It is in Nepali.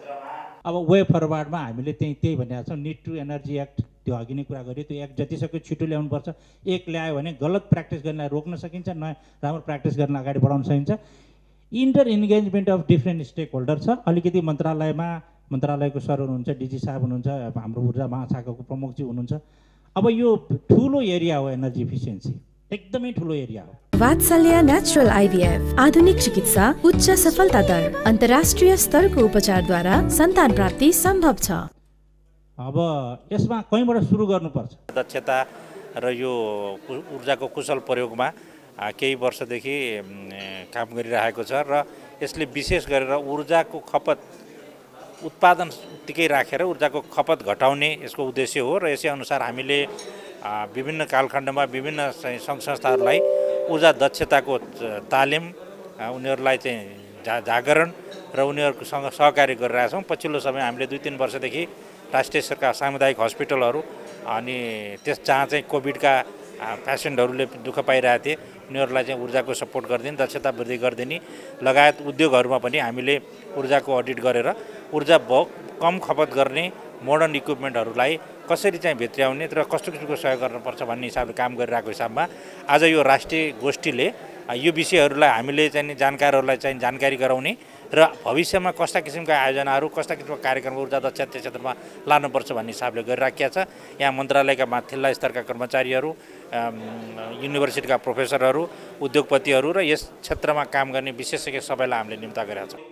अब वे फरवार्डमा हामीले त्यही भनेको छौँ, निड टु एनर्जी एक्ट, त्यो अघि नै कुरा गऱ्यो, त्यो एक्ट जतिसक्यो छिटो ल्याउनुपर्छ। एक ल्यायो भने गलत प्र्याक्टिस गर्नलाई रोक्न सकिन्छ, नयाँ राम्रो प्र्याक्टिस गर्न अगाडि बढाउन सकिन्छ। Inter engagement of different stakeholder छ। अलिकति मन्त्रालयको सर हुनुहुन्छ, डिजी साहब हुनुहुन्छ, हाम्रो ऊर्जा महाशाखाको प्रमुखजी हुनुहुन्छ। अब यो ठुलो एरिया हो एनर्जी इफिसियन्सी, एकदमै ठुलो एरिया हो। वात्सल्य नेचुरल आइभीएफ आधुनिक चिकित्सा, उच्च सफलता दर, अन्तर्राष्ट्रिय स्तरको उपचारद्वारा सन्तान प्राप्ति सम्भव छ। अब यसमा कहीँबाट सुरु गर्नुपर्छ। दक्षता र यो ऊर्जाको कुशल प्रयोगमा केही वर्षदेखि काम गरिरहेको छ र यसले विशेष गरेर ऊर्जाको खपत उत्पादन उत्तिकै राखेर ऊर्जाको खपत घटाउने यसको उद्देश्य हो र यसै अनुसार हामीले विभिन्न कालखण्डमा विभिन्न सङ्घ संस्थाहरूलाई ऊर्जा दक्षताको तालिम, उनीहरूलाई चाहिँ जागरण र उनीहरूसँग सहकार्य गरिरहेका छौँ। पछिल्लो समय हामीले 2-3 वर्षदेखि राष्ट्रिय स्तरका सामुदायिक हस्पिटलहरू अनि जहाँ चाहिँ कोभिडका पेसेन्टहरूले दुःख पाइरहेका थिए उनीहरूलाई चाहिँ ऊर्जाको सपोर्ट गरिदिने, दक्षता वृद्धि गरिदिने लगायत उद्योगहरूमा पनि हामीले ऊर्जाको अडिट गरेर ऊर्जा कम खपत गर्ने मोडर्न इक्विपमेन्टहरूलाई कसरी चाहिँ भित्र्याउने र कस्तो किसिमको सहयोग गर्नुपर्छ भन्ने हिसाबले काम गरिरहेको हिसाबमा आज यो राष्ट्रिय गोष्ठीले यो विषयहरूलाई हामीले चाहिँ जानकारहरूलाई चाहिँ जानकारी गराउने र भविष्यमा कस्ता किसिमका आयोजनाहरू, कस्ता किसिमको कार्यक्रम ऊर्जा दक्षता क्षेत्रमा लानुपर्छ भन्ने हिसाबले गरिराखेका छ। यहाँ मन्त्रालयका माथिल्ला स्तरका कर्मचारीहरू, युनिभर्सिटीका प्रोफेसरहरू, उद्योगपतिहरू र यस क्षेत्रमा काम गर्ने विशेषज्ञ सबैलाई हामीले निम्ता गरेका छौँ।